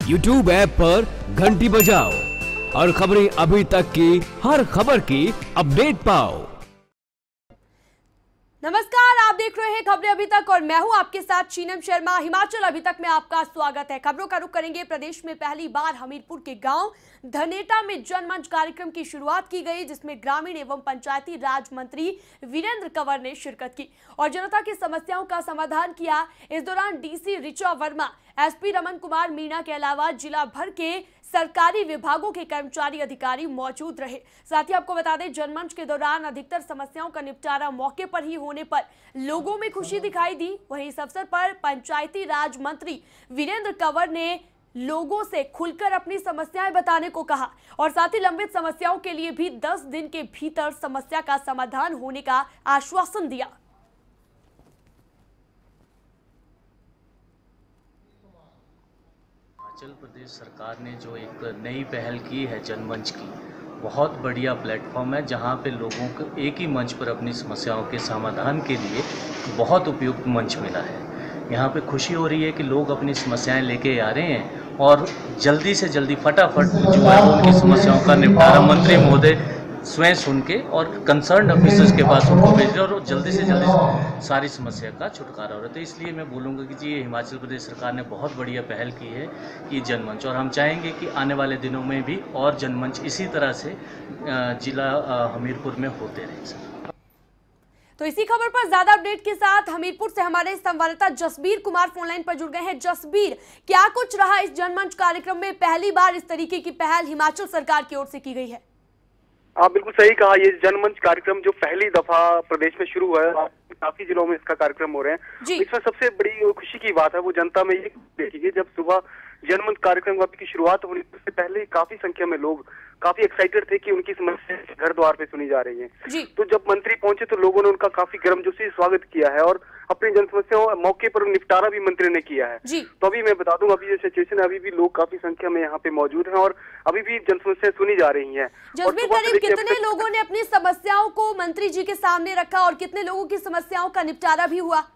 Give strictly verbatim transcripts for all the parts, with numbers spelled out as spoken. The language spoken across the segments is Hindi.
यूट्यूब ऐप पर घंटी बजाओ और खबरें अभी तक की हर खबर की अपडेट पाओ। नमस्कार, आप देख रहे हैं खबरें अभी तक और मैं हूं आपके साथ शीनम शर्मा। हिमाचल अभी तक में आपका स्वागत है। खबरों का रुख करेंगे। प्रदेश में पहली बार हमीरपुर के गांव धनेटा में जनमंच कार्यक्रम की शुरुआत की गई, जिसमें ग्रामीण एवं पंचायती राज मंत्री वीरेंद्र कंवर ने शिरकत की और जनता की समस्याओं का समाधान किया। इस दौरान डीसी ऋचा वर्मा, एसपी रमन कुमार मीणा के अलावा जिला भर के सरकारी विभागों के कर्मचारी अधिकारी मौजूद रहे। साथ ही आपको बता दें, जनमंच के दौरान अधिकतर समस्याओं का निपटारा मौके पर ही होने पर लोगों में खुशी दिखाई दी। वहीं इस अवसर पर पंचायती राज मंत्री वीरेंद्र कंवर ने लोगों से खुलकर अपनी समस्याएं बताने को कहा और साथ ही लंबित समस्याओं के लिए भी दस दिन के भीतर समस्या का समाधान होने का आश्वासन दिया। हिमाचल प्रदेश सरकार ने जो एक नई पहल की है जनमंच की, बहुत बढ़िया प्लेटफॉर्म है जहां पे लोगों को एक ही मंच पर अपनी समस्याओं के समाधान के लिए बहुत उपयुक्त मंच मिला है। यहां पे खुशी हो रही है कि लोग अपनी समस्याएं लेके आ रहे हैं और जल्दी से जल्दी फटाफट जो है उनकी समस्याओं का निपटारा मंत्री महोदय स्वयं सुन के और कंसर्न ऑफिसर्स के पास उनको भेज रहे और जल्दी से जल्दी सारी समस्या का छुटकारा हो रहा है। तो इसलिए मैं बोलूँगा कि जी ये हिमाचल प्रदेश सरकार ने बहुत बढ़िया पहल की है ये जनमंच, और हम चाहेंगे कि आने वाले दिनों में भी और जनमंच इसी तरह से जिला हमीरपुर में होते रहे। तो इसी खबर पर ज्यादा अपडेट के साथ हमीरपुर से हमारे संवाददाता जसबीर कुमार फोनलाइन पर जुड़ गए हैं। जसबीर, क्या कुछ रहा इस जनमंच कार्यक्रम में? पहली बार इस तरीके की पहल हिमाचल सरकार की ओर से की गई है। आप बिल्कुल सही कहा। ये जनमंच कार्यक्रम जो पहली दफा प्रदेश में शुरू हुआ है, काफी जिलों में इसका कार्यक्रम हो रहे हैं। इसमें सबसे बड़ी खुशी की बात है वो जनता में ये देखिए, जब सुबह जनमंच कार्यक्रम की शुरुआत होने से पहले काफी संख्या में लोग काफी एक्साइटेड थे कि उनकी समस्या घर द्वार पे सुनी जा रही है। तो जब मंत्री पहुंचे तो लोगों ने उनका काफी गर्मजोशी स्वागत किया है और अपनी जन समस्याओं मौके पर निपटारा भी मंत्री ने किया है। तो अभी मैं बता दूं, अभी जो सिचुएशन है, अभी भी लोग काफी संख्या में यहाँ पे मौजूद हैं और अभी भी जन समस्याएं सुनी जा रही हैं। जसबीर, करीब कितने लोगों ने अपनी समस्याओं को मंत्री जी के सामने रखा और कितने लोगों की समस्याओं का निपटारा भी हुआ?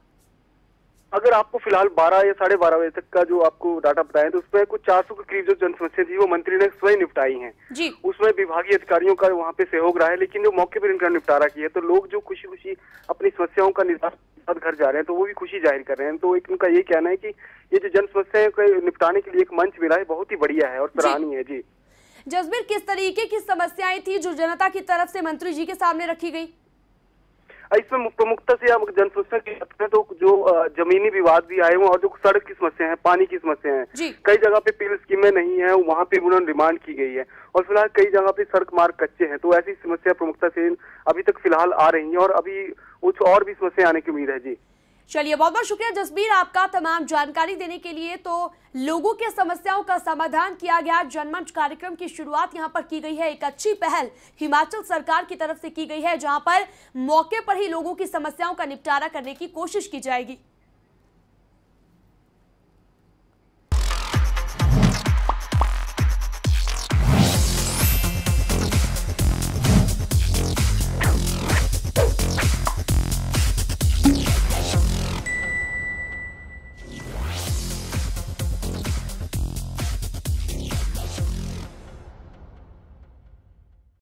अगर आपको फिलहाल बारह या साढ़े बारह बजे तक का जो आपको डाटा बताएं तो उसमें कुछ चार सौ के करीब जो जन समस्या थी वो मंत्री ने स्वयं निपटाई हैं। जी। उसमें विभागीय अधिकारियों का वहाँ पे सहयोग रहा है, लेकिन जो मौके पर इनका निपटारा किया तो लोग जो खुशी खुशी अपनी समस्याओं का निदान घर जा रहे हैं तो वो भी खुशी जाहिर कर रहे हैं। तो एक उनका ये कहना है कि ये जो जन समस्याओं को निपटाने के लिए एक मंच मिला है, बहुत ही बढ़िया है और सराहनीय है। जी जसबीर, किस तरीके की समस्याएं थी जो जनता की तरफ से मंत्री जी के सामने रखी गई? इसमें प्रमुखता से आप जन समस्या की बात करें तो जो जमीनी विवाद भी आए हुए और जो सड़क की समस्या है, पानी की समस्या है, कई जगह पे पीएल स्कीमें नहीं है, वहाँ पे उन्होंने डिमांड की गई है और फिलहाल कई जगह पे सड़क मार्ग कच्चे हैं। तो ऐसी समस्या प्रमुखता से अभी तक फिलहाल आ रही है और अभी कुछ और भी समस्या आने की उम्मीद है। जी चलिए, बहुत बहुत शुक्रिया जसबीर आपका तमाम जानकारी देने के लिए। तो लोगों के समस्याओं का समाधान किया गया। जनमंच कार्यक्रम की शुरुआत यहां पर की गई है। एक अच्छी पहल हिमाचल सरकार की तरफ से की गई है, जहां पर मौके पर ही लोगों की समस्याओं का निपटारा करने की कोशिश की जाएगी।